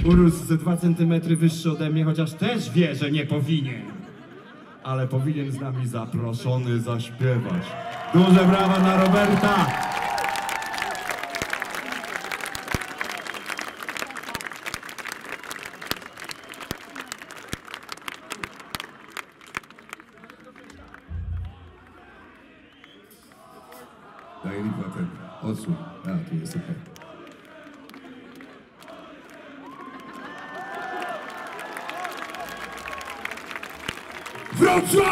urósł ze 2 centymetry wyższy ode mnie, chociaż też wie, że nie powinien. Ale powinien z nami zaproszony zaśpiewać. Duże brawa dla Roberta! Daj lipa ten odsłuch. A, tu jest super. Wrocław!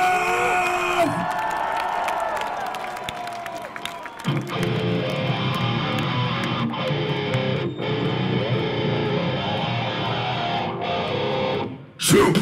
Siu!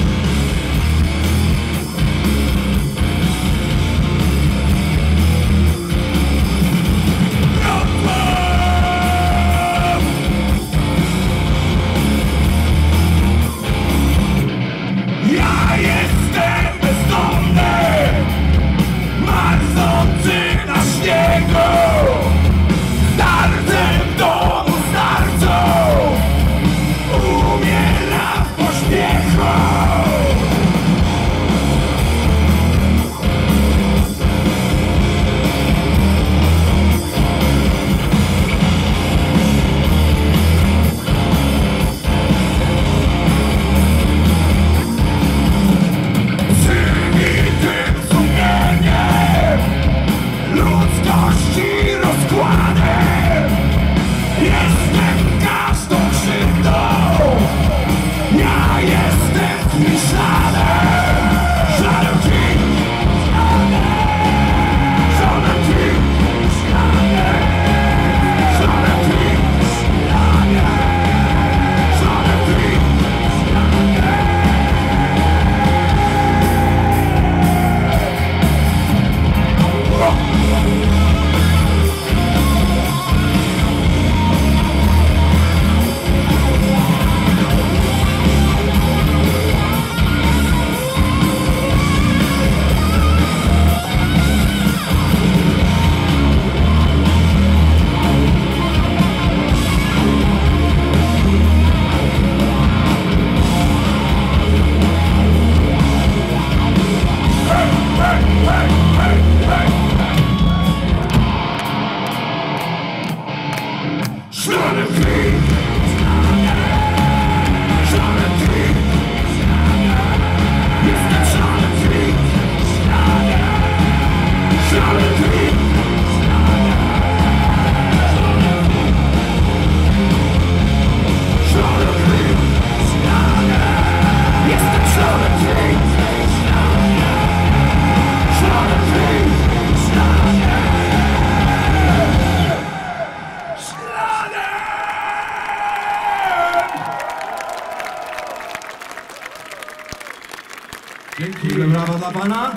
Dzięki, brawa dla pana.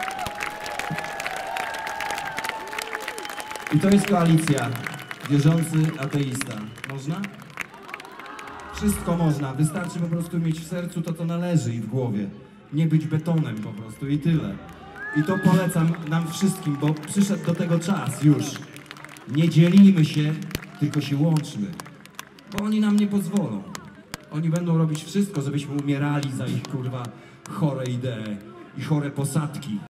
I to jest koalicja. Wierzący ateista. Można? Wszystko można. Wystarczy po prostu mieć w sercu to, co należy i w głowie. Nie być betonem po prostu i tyle. I to polecam nam wszystkim, bo przyszedł do tego czas już. Nie dzielimy się, tylko się łączmy. Bo oni nam nie pozwolą. Oni będą robić wszystko, żebyśmy umierali za ich, kurwa, chore idee i chore posadki.